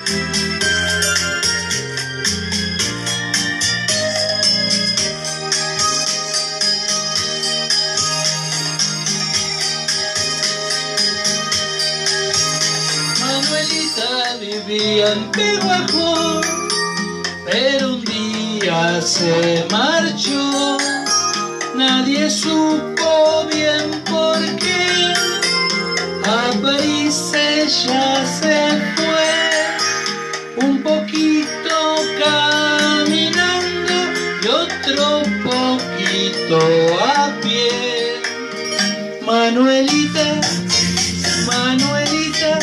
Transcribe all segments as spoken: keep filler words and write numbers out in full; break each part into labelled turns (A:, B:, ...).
A: Manuelita vivía en Pehuajó, pero un día se marchó. Nadie supo bien por qué. A París ella se fue, un poquito caminando y otro poquito a pie. Manuelita, Manuelita,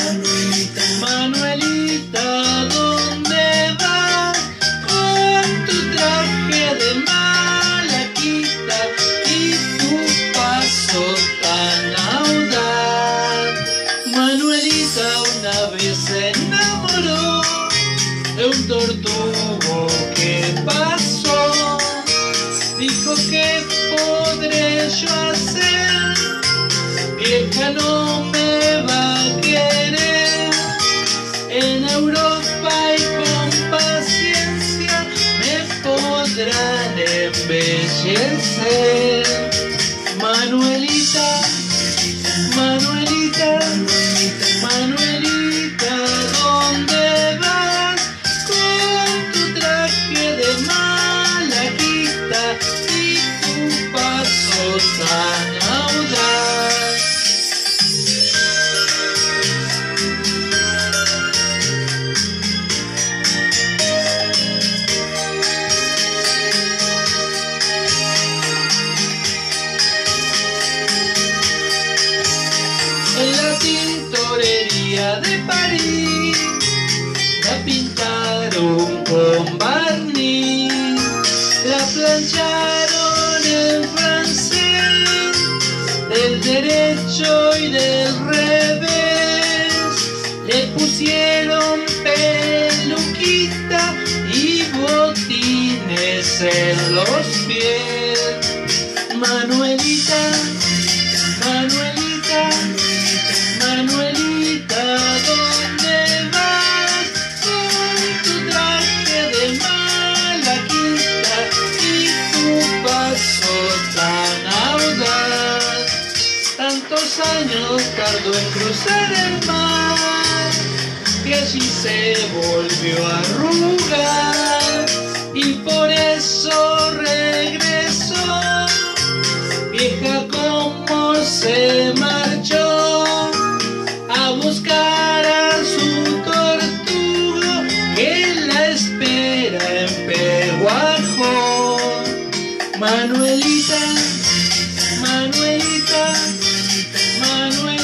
A: Manuelita, ¿dónde vas con tu traje de malaquita y tu paso tan audaz? Manuelita una vez se enamoró de un tortugo que pasó. Dijo, ¿qué podré yo hacer? Vieja no me va a querer. En Europa y con paciencia me podrán embellecer. Manuelita, Manuelita, Manuelita, ¿dónde vas con tu traje de malaquita y tu paso tan audaz? En la tintorería de París la pintaron con barniz, la plancharon en francés, del derecho y del revés, le pusieron peluquita y botines en los pies. Manuelita, Manuelita, Manuelita, ¿dónde vas con tu traje de malaquita y tu paso tan audaz? Tantos años tardó en cruzar el mar, que allí se volvió a arrugar y por eso regresó. Vieja como se marchó a buscar a su tortugo que la espera en Pehuajó. Manuelita, Manuelita, Manuelita.